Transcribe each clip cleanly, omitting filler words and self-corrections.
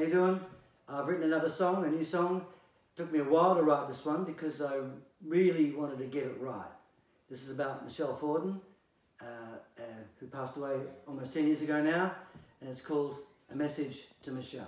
you doing? I've written another song, a new song. It took me a while to write this one because I really wanted to get it right. This is about Michelle Forden, who passed away almost 10 years ago now, and it's called A Message to Michelle.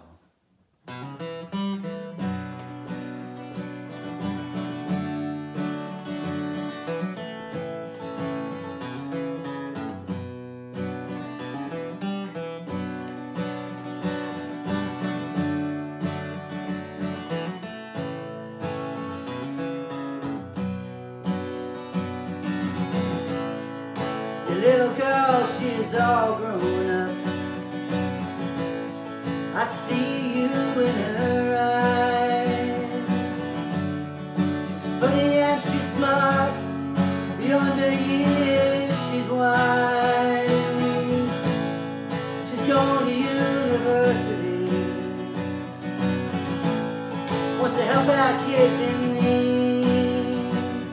The little girl, she's all grown up. I see you in her eyes. She's funny and she's smart. Beyond her years, she's wise. She's gone to university. Wants to help out kids in need.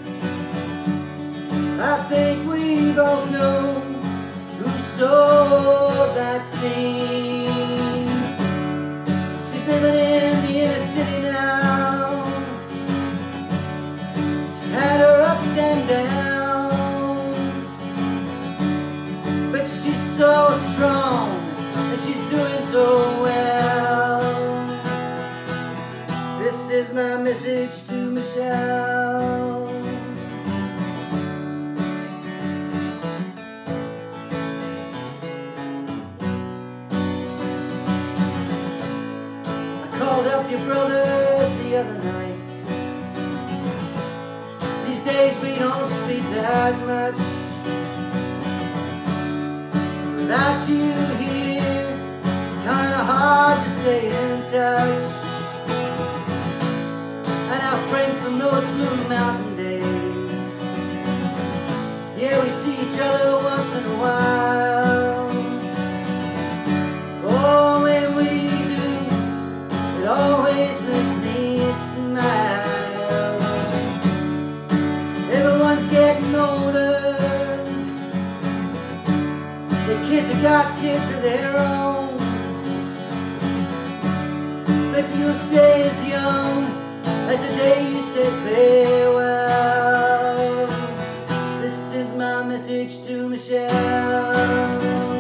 I think we both know who sowed that seed. She's living in the inner city now. She's had her ups and downs, but she's so strong and she's doing so well. This is my message to Michelle. Called up your brothers the other night. These days we don't speak that much. Without you here, it's kinda hard to stay in touch. And our friends from those Blue Mountain days, yeah, we see each other once in a while. Oh, when we it always makes me smile. Everyone's getting older. The kids have got kids of their own, but you'll stay as young as the day you said farewell. This is my message to Michelle.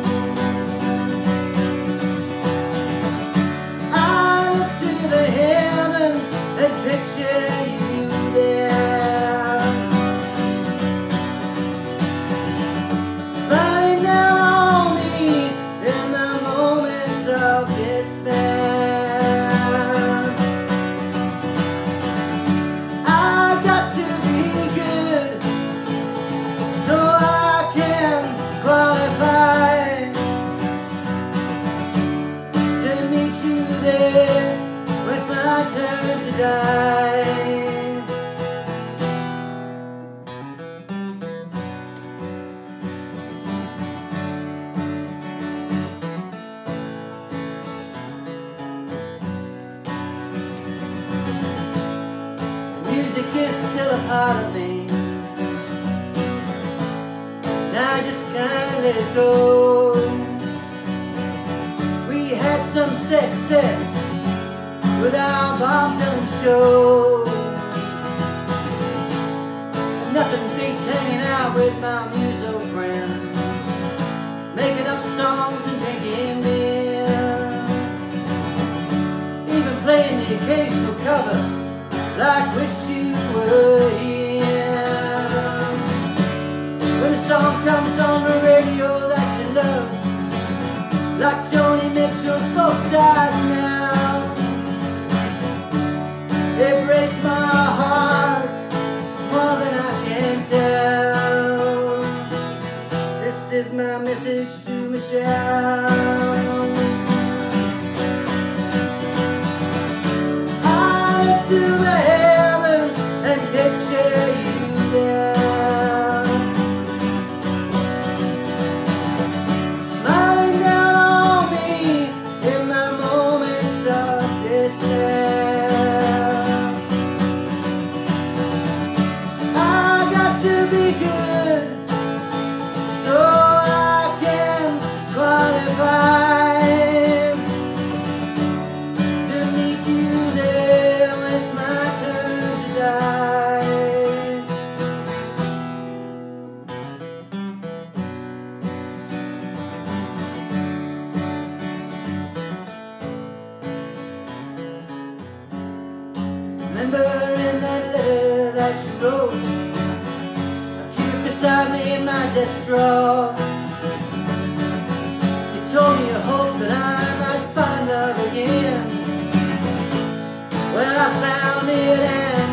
The heavens and picture you there, smiling down on me in the moments of despair. I've got to be good so I can qualify to meet you there. It's my turn to die. Music is still a part of me, and I just can't let it go. We had some success with our Bob Dylan show. Nothing beats hanging out with my muso friends, making up songs and drinking beer, even playing the occasional cover like Wish You Were Here. When a song comes on the radio that you love, like Joni Mitchell's Both Sides Now, it breaks my heart more than I can tell. This is my message to Michelle. I look to the heavens and picture you there, smiling down on me in my moments of despair. To be good so I can qualify remember in that letter that you wrote, I keep it beside me in my desk drawer. You told me you hoped that I might find love again. Well, I found it and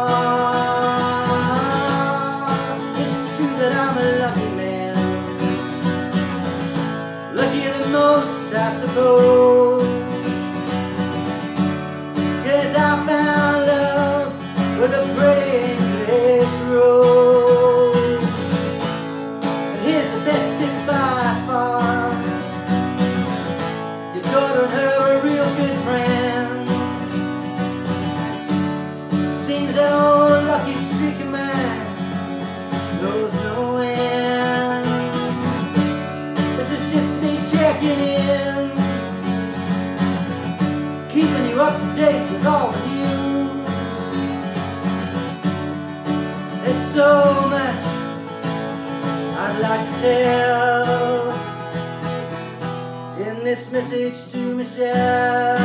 more. It's true that I'm a lucky man, luckier than most, I suppose. 'Cause I found love with a pretty English rose. But here's the best bit by far: your daughter and her are real good friends. Seems that old lucky streak of mine knows no end. This is just me checking in, keeping you up to date with all the news. There's so much I'd like to tell in this message to Michelle.